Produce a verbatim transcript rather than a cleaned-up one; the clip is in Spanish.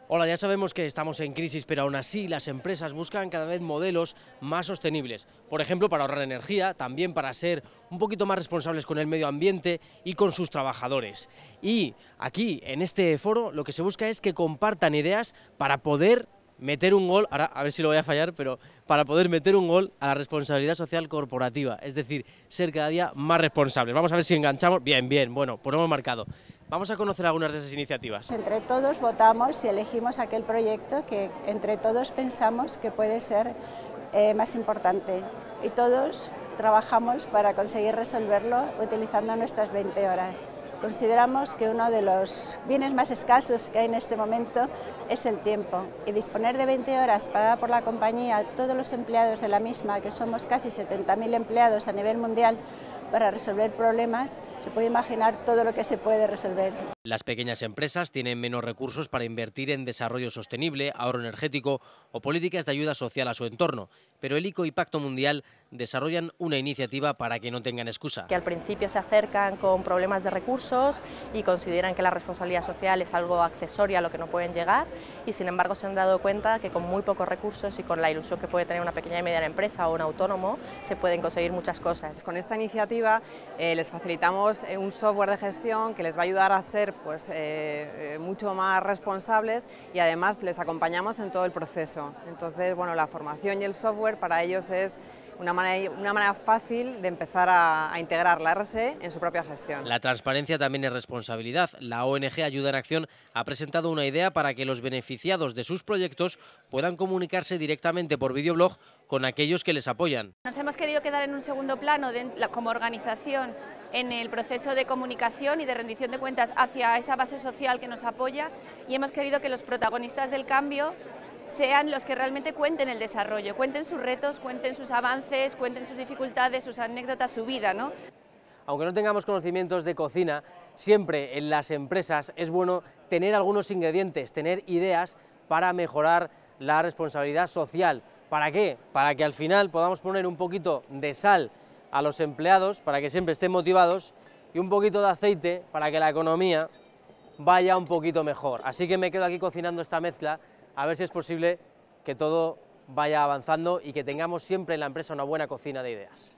Hola, ya sabemos que estamos en crisis, pero aún así las empresas buscan cada vez modelos más sostenibles. Por ejemplo, para ahorrar energía, también para ser un poquito más responsables con el medio ambiente y con sus trabajadores. Y aquí, en este foro, lo que se busca es que compartan ideas para poder meter un gol, ahora a ver si lo voy a fallar, pero para poder meter un gol a la responsabilidad social corporativa, es decir, ser cada día más responsables. Vamos a ver si enganchamos. Bien, bien, bueno, pues lo hemos marcado. Vamos a conocer algunas de esas iniciativas. Entre todos votamos y elegimos aquel proyecto que entre todos pensamos que puede ser eh, más importante y todos trabajamos para conseguir resolverlo utilizando nuestras veinte horas. Consideramos que uno de los bienes más escasos que hay en este momento es el tiempo, y disponer de veinte horas pagada por la compañía, todos los empleados de la misma, que somos casi setenta mil empleados a nivel mundial, para resolver problemas, se puede imaginar todo lo que se puede resolver. Las pequeñas empresas tienen menos recursos para invertir en desarrollo sostenible, ahorro energético o políticas de ayuda social a su entorno, pero el I C O y Pacto Mundial desarrollan una iniciativa para que no tengan excusa. Que al principio se acercan con problemas de recursos y consideran que la responsabilidad social es algo accesorio a lo que no pueden llegar, y sin embargo se han dado cuenta que con muy pocos recursos y con la ilusión que puede tener una pequeña y mediana empresa o un autónomo se pueden conseguir muchas cosas. Con esta iniciativa eh, les facilitamos eh, un software de gestión que les va a ayudar a ser pues, eh, eh, mucho más responsables, y además les acompañamos en todo el proceso. Entonces, bueno, la formación y el software para ellos es Una manera, una manera fácil de empezar a, a integrar la R S E en su propia gestión. La transparencia también es responsabilidad. La O N G Ayuda en Acción ha presentado una idea para que los beneficiados de sus proyectos puedan comunicarse directamente por videoblog con aquellos que les apoyan. Nos hemos querido quedar en un segundo plano de, como organización en el proceso de comunicación y de rendición de cuentas hacia esa base social que nos apoya, y hemos querido que los protagonistas del cambio sean los que realmente cuenten el desarrollo, cuenten sus retos, cuenten sus avances, cuenten sus dificultades, sus anécdotas, su vida, ¿no? Aunque no tengamos conocimientos de cocina, siempre en las empresas es bueno tener algunos ingredientes, tener ideas para mejorar la responsabilidad social. ¿Para qué? Para que al final podamos poner un poquito de sal a los empleados, para que siempre estén motivados, y un poquito de aceite para que la economía vaya un poquito mejor. Así que me quedo aquí cocinando esta mezcla, a ver si es posible que todo vaya avanzando y que tengamos siempre en la empresa una buena cocina de ideas.